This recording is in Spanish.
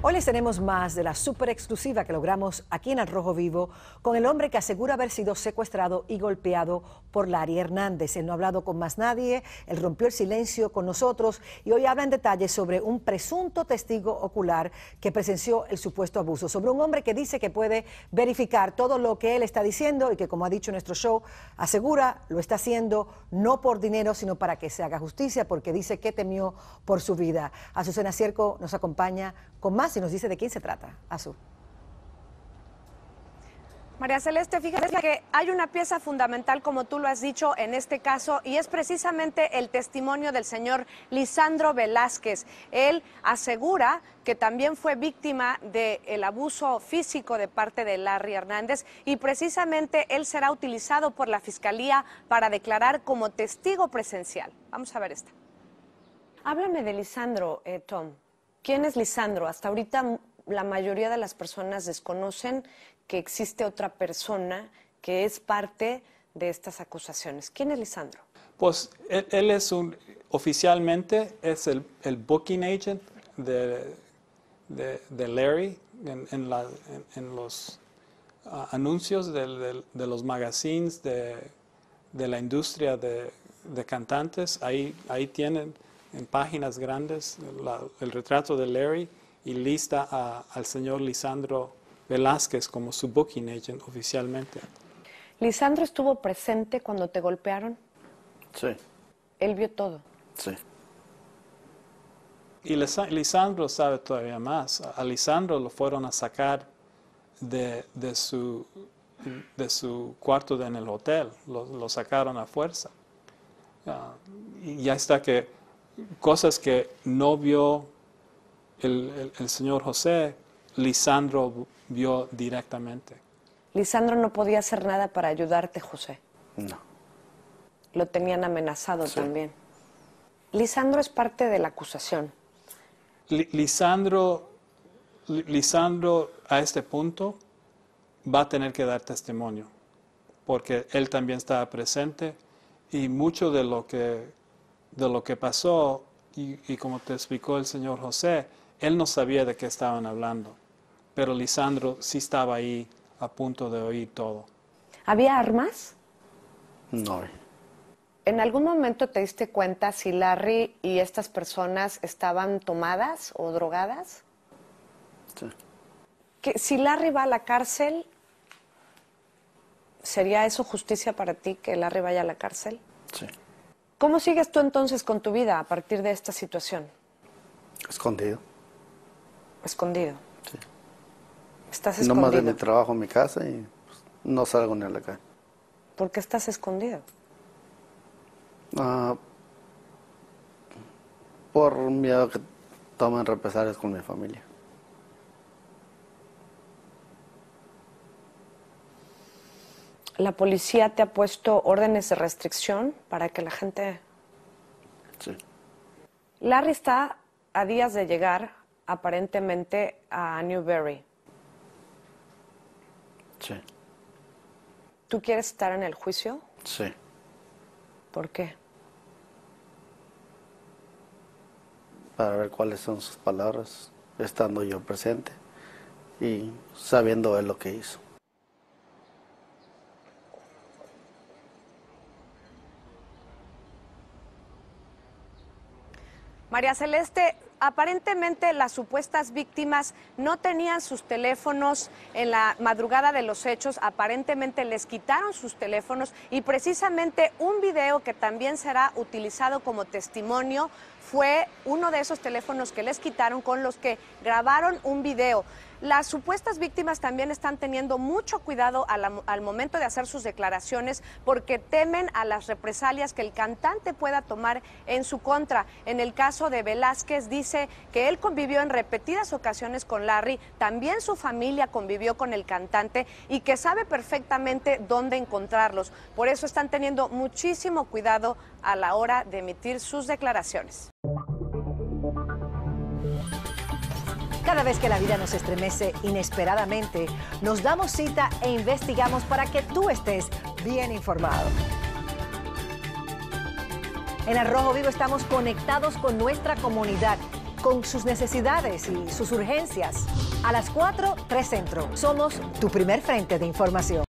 Hoy les tenemos más de la súper exclusiva que logramos aquí en Al Rojo Vivo con el hombre que asegura haber sido secuestrado y golpeado por Larry Hernández. Él no ha hablado con más nadie, él rompió el silencio con nosotros y hoy habla en detalle sobre un presunto testigo ocular que presenció el supuesto abuso, sobre un hombre que dice que puede verificar todo lo que él está diciendo y que, como ha dicho en nuestro show, asegura lo está haciendo no por dinero, sino para que se haga justicia, porque dice que temió por su vida. Azucena Cierco nos acompaña con más y nos dice de quién se trata. Azu. María Celeste, fíjate que hay una pieza fundamental, como tú lo has dicho, en este caso, y es precisamente el testimonio del señor Lisandro Velázquez. Él asegura que también fue víctima del abuso físico de parte de Larry Hernández y precisamente él será utilizado por la Fiscalía para declarar como testigo presencial. Vamos a ver esta. Háblame de Lisandro, Tom. ¿Quién es Lisandro? Hasta ahorita la mayoría de las personas desconocen que existe otra persona que es parte de estas acusaciones. ¿Quién es Lisandro? Pues él es oficialmente es el booking agent de Larry en los anuncios de los magazines de la industria de cantantes. Ahí tienen en páginas grandes el retrato de Larry y lista al señor Lisandro Velázquez como su booking agent oficialmente. ¿Lisandro estuvo presente cuando te golpearon? Sí. ¿Él vio todo? Sí. Y Lisandro sabe todavía más. A Lisandro lo fueron a sacar de su cuarto en el hotel. Lo sacaron a fuerza. Y ya está que cosas que no vio el señor José, Lisandro vio directamente. Lisandro no podía hacer nada para ayudarte, José. No. Lo tenían amenazado Sí. también. Lisandro es parte de la acusación. Lisandro a este punto va a tener que dar testimonio, porque él también estaba presente y mucho de lo que pasó, y como te explicó el señor José, él no sabía de qué estaban hablando, pero Lisandro sí estaba ahí a punto de oír todo. ¿Había armas? No. ¿En algún momento te diste cuenta si Larry y estas personas estaban tomadas o drogadas? Sí. Que si Larry va a la cárcel, ¿sería eso justicia para ti, que Larry vaya a la cárcel? Sí. ¿Cómo sigues tú entonces con tu vida a partir de esta situación? Escondido. Escondido. Sí. ¿Estás No escondido? más de mi trabajo en mi casa y pues, no salgo ni a la calle. ¿Por qué estás escondido? Por miedo que tomen represalias con mi familia. ¿La policía te ha puesto órdenes de restricción para que la gente...? Sí. Larry está a días de llegar, aparentemente, a Newberry. Sí. ¿Tú quieres estar en el juicio? Sí. ¿Por qué? Para ver cuáles son sus palabras, estando yo presente y sabiendo él lo que hizo. María Celeste, aparentemente las supuestas víctimas no tenían sus teléfonos en la madrugada de los hechos, aparentemente les quitaron sus teléfonos y precisamente un video que también será utilizado como testimonio fue uno de esos teléfonos que les quitaron con los que grabaron un video. Las supuestas víctimas también están teniendo mucho cuidado al momento de hacer sus declaraciones porque temen a las represalias que el cantante pueda tomar en su contra. En el caso de Velázquez dice que él convivió en repetidas ocasiones con Larry, también su familia convivió con el cantante y que sabe perfectamente dónde encontrarlos. Por eso están teniendo muchísimo cuidado a la hora de emitir sus declaraciones. Cada vez que la vida nos estremece inesperadamente, nos damos cita e investigamos para que tú estés bien informado. En Al Rojo Vivo estamos conectados con nuestra comunidad, con sus necesidades y sus urgencias. A las 4, 3 Centro. Somos tu primer frente de información.